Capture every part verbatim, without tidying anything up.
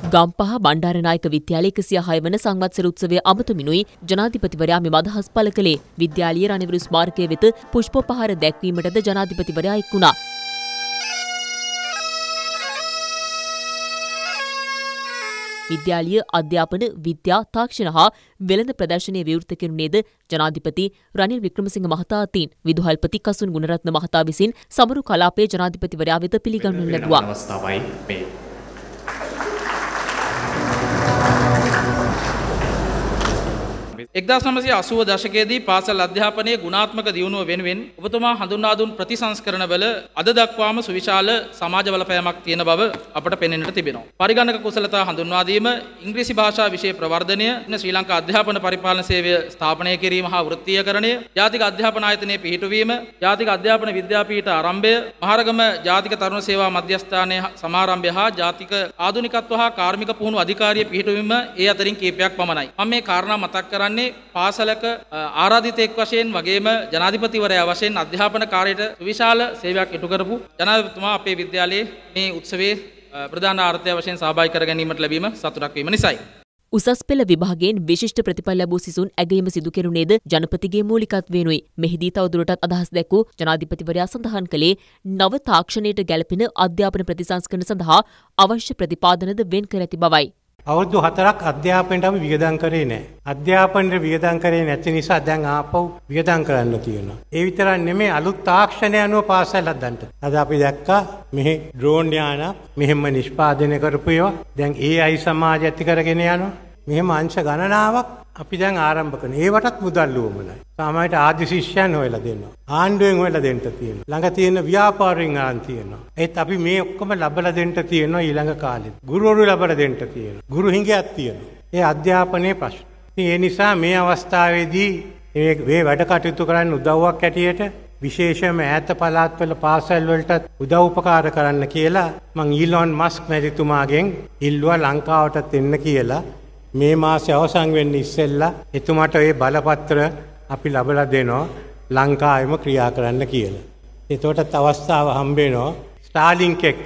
ගම්පහ බණ්ඩාරනායක විද්‍යාලයේ එකසිය හය වන සංවත්සර උත්සවය අමතමිනුයි ජනාධිපතිවරයා මෙම අදහස් පළ කළේ. විද්‍යාලීය රණවිරු ස්මාරකය වෙත පුෂ්පෝපහාර දැක්වීමටද ජනාධිපතිවරයා එක් වුණා. විද්‍යාලීය අධ්‍යාපන විද්‍යා තාක්ෂණ හා වෙළඳ ප්‍රදර්ශනයේ විවෘත කෙරුණේද ජනාධිපති රනිල් වික්‍රමසිංහ මහතා අතින්. විදුහල්පති කසුන් ගුණරත්න මහතා විසින් සමරු කලාපයේ ජනාධිපතිවරයා වෙත පිළිගන්වනු ලැබුවා. එක්දාස් නවසිය අසූව දශකයේදී පාසල් අධ්‍යාපනයේ ගුණාත්මක දියුණුව වෙනුවෙන් ඔබතුමා හඳුන්වා දුන් ප්‍රතිසංස්කරණවල අද දක්වාම සුවිශාල සමාජ බලපෑමක් තියෙන බව අපට පෙනෙන්නට තිබෙනවා. පරිගණක කුසලතා හඳුන්වා දීම, ඉංග්‍රීසි භාෂා විෂය ප්‍රවර්ධනය, ශ්‍රී ලංකා අධ්‍යාපන පරිපාලන සේවය ස්ථාපනය කිරීම හා වෘත්තීයකරණය, ජාතික අධ්‍යාපන ආයතනයේ පිහිටුවීම, ජාතික අධ්‍යාපන විද්‍යාපීඨ ආරම්භය, මහරගම ජාතික තරුණ සේවා මධ්‍යස්ථානයේ සමාරම්භය හා ජාතික ආධුනිකත්ව හා කාර්මික පුහුණු අධිකාරිය පිහිටුවීම ඒ අතරින් කීපයක් පමණයි. මම මේ කාරණා මතක් කරන්නේ පාසලක ආරාධිතෙක් වශයෙන් වගේම ජනාධිපතිවරයා වශයෙන් අධ්‍යාපන කාර්යයට විශාල සේවයක් ඉටු කරපු ජනාධිපතිතුමා අපේ විද්‍යාලයේ මේ උත්සවයේ ප්‍රධාන ආර්ථය වශයෙන් සහභාගී කර ගැනීමට ලැබීම සතුටක් වීම නිසායි. උසස් පෙළ විභාගයෙන් විශිෂ්ට ප්‍රතිඵල ලැබූ සිසුන් ඇගයීම සිදු කෙරුණේද ජනපතිගේ මූලිකත්වයෙනුයි. මෙහිදී තවදුරටත් අදහස් දැක්වූ ජනාධිපතිවරයා සඳහන් කළේ නව තාක්ෂණයට ගැළපෙන අධ්‍යාපන ප්‍රතිසංස්කරණ සඳහා අවශ්‍ය ප්‍රතිපාදනද වෙන් කර ඇති බවයි. අවුරුදු හතරක් අධ්‍යාපනයට අපි වියදම් කරේ නැහැ. අධ්‍යාපනයට වියදම් කරේ නැති නිසා දැන් ආපහු වියදම් කරන්න තියෙනවා. ඒ විතරක් නෙමෙයි අලුත් තාක්ෂණය අනුව පාසල් හදන්න. අද අපි දැක්කා මෙහි ඩ්‍රෝන් යාන මෙහෙම නිෂ්පාදනය කරපු ඒවා දැන් ඒ අයි සමාජය ඇති කරගෙන යනවා. මෙහෙම අංශ ගණනාවක් අපි දැන් ආරම්භ කරනවා. ඒවටත් මුදල් උවමනයි. සාමාන්‍යයට ආදි ශිෂ්‍යයන් හොයලා දෙනවා. ආණ්ඩුවෙන් හොයලා දෙන්න තියෙනවා. ළඟ තියෙන ව්‍යාපාරයෙන් ආන් තියෙනවා. ඒත් අපි මේ ඔක්කොම ලබලා දෙන්න තියෙනවා ඊළඟ කාලෙත්. ගුරුවරු ලබලා දෙන්න තියෙනවා. ගුරු හිඟයක් තියෙනවා. ඒ අධ්‍යාපනයේ ප්‍රශ්න. ඒ නිසා මේ අවස්ථාවේදී මේ වැඩ කටයුතු කරන්න උදව්වක් ඇටියට විශේෂයෙන්ම ඈත පළාත්වල පාසල් වලට උදව් උපකාර කරන්න කියලා මං ඊලොන් මස්ක් මැතිතුමාගෙන් ඉල්ලුවා ලංකාවටත් එන්න කියලා. මේ මාසේ අවසන් වෙන්න ඉස්සෙල්ලා එතුමාට ඒ බලපත්‍ර අපි ලබලා දෙනවා ලංකාවෙම ක්‍රියා කරන්න කියලා. එතකොටත් අවස්ථාව හම්බ වෙනවා ස්ටාර්ලින්ක් එක්ක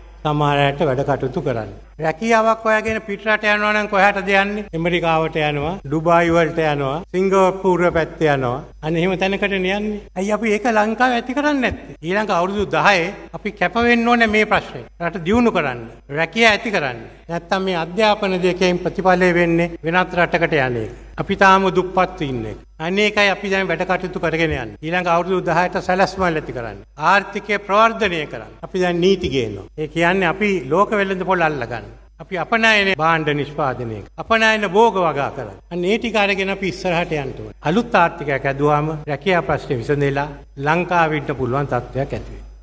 සමහරයට වැඩ කටයුතු කරන්න. රැකියාවක් හොයාගෙන පිටරට යනවා නම් කොහාටද යන්නේ? ඇමරිකාවට යනවා, ඩුබායි වලට යනවා, සිංගප්පූරු පැත්තේ යනවා. අනේ එහෙම තැනකට යන්නේ. අයිය අපි ඒක ලංකාවේ ඇති කරන්නේ නැත්තේ. ඊළඟ අවුරුදු දහයේ අපි කැප වෙන්න ඕනේ මේ ප්‍රශ්නේ. රට දියුණු කරන්න, රැකියාව ඇති කරන්න. නැත්තම් මේ අධ්‍යාපන දෙකෙන් ප්‍රතිඵලය වෙන්නේ වෙනත් රටකට යන්නේ. අපි තාම දුප්පත් ඉන්නේ. අනේකයි අපි දැන් වැඩ කටයුතු කරගෙන යන්නේ. ඊළඟ අවුරුදු දහයට සැලැස්මල් ඇති කරන්න. ආර්ථිකය ප්‍රවර්ධනය කරන්න. අපි දැන් නීති ගේනවා. ඒ කියන්නේ අපි ලෝක වෙළඳ පොළ අල්ලගන්න. අපි අපනයන භාණ්ඩ නිෂ්පාදනය අපනයන භෝග වගා කරන්න. අන්න ඒ ටික අරගෙන අපි ඉස්සරහට යන්න ඕනේ. අලුත් ආර්ථිකයක් ඇදුවාම රැකියාව ප්‍රශ්නේ විසඳෙලා ලංකාවෙට පුළුවන් තත්ත්වයක් ඇති වෙනවා.